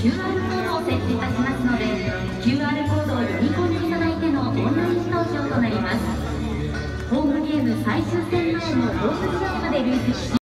QR コードを設置いたしますので、 QR コードを読み込んでいただいてのオンライン投票となります。ホームゲーム最終戦前のホーム試合まで累積し